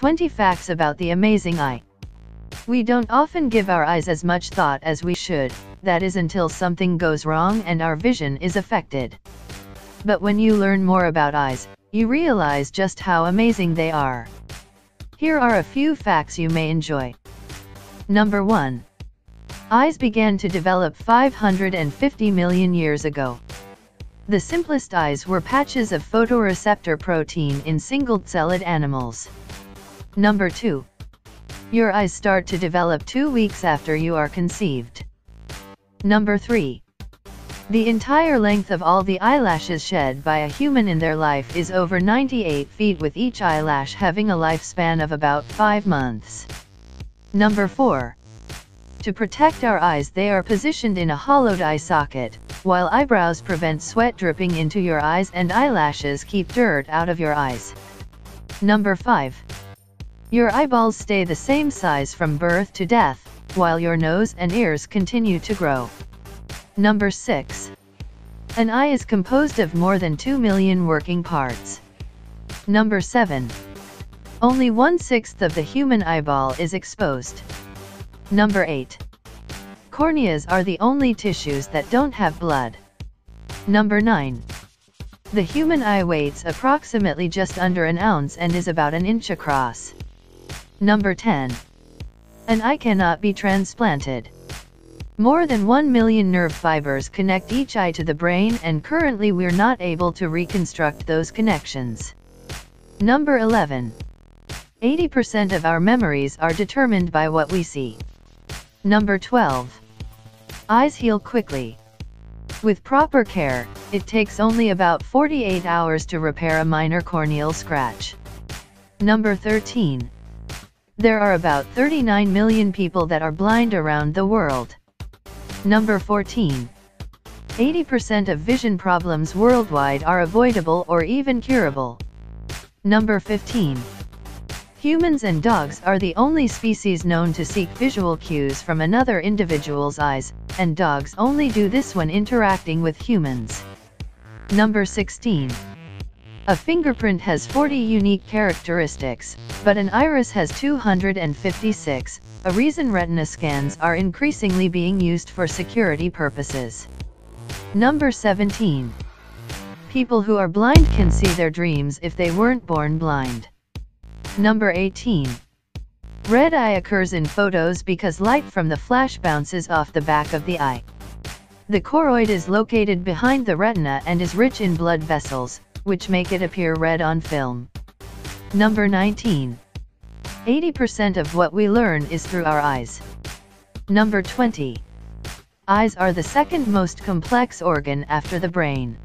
20 facts about the amazing eye. We don't often give our eyes as much thought as we should, that is until something goes wrong and our vision is affected. But when you learn more about eyes, you realize just how amazing they are. Here are a few facts you may enjoy. Number 1. Eyes began to develop 550 million years ago. The simplest eyes were patches of photoreceptor protein in single-celled animals. Number 2. Your eyes start to develop 2 weeks after you are conceived. Number 3. The entire length of all the eyelashes shed by a human in their life is over 98 feet, with each eyelash having a lifespan of about 5 months. Number 4. To protect our eyes, they are positioned in a hollowed eye socket, while eyebrows prevent sweat dripping into your eyes and eyelashes keep dirt out of your eyes. Number 5. Your eyeballs stay the same size from birth to death, while your nose and ears continue to grow. Number 6. An eye is composed of more than 2 million working parts. Number 7. Only 1/6 of the human eyeball is exposed. Number 8. Corneas are the only tissues that don't have blood. Number 9. The human eye weighs approximately just under an ounce and is about an inch across. Number 10. An eye cannot be transplanted. More than 1 million nerve fibers connect each eye to the brain, and currently we're not able to reconstruct those connections. Number 11. 80% of our memories are determined by what we see. Number 12. Eyes heal quickly. With proper care, it takes only about 48 hours to repair a minor corneal scratch. Number 13. There are about 39 million people that are blind around the world. Number 14. 80% of vision problems worldwide are avoidable or even curable. Number 15. Humans and dogs are the only species known to seek visual cues from another individual's eyes, and dogs only do this when interacting with humans. Number 16. A fingerprint has 40 unique characteristics, but an iris has 256, a reason retina scans are increasingly being used for security purposes. Number 17. People who are blind can see their dreams if they weren't born blind. Number 18. Red eye occurs in photos because light from the flash bounces off the back of the eye. The choroid is located behind the retina and is rich in blood vessels, which make it appear red on film. Number 19. 80% of what we learn is through our eyes. Number 20. Eyes are the second most complex organ after the brain.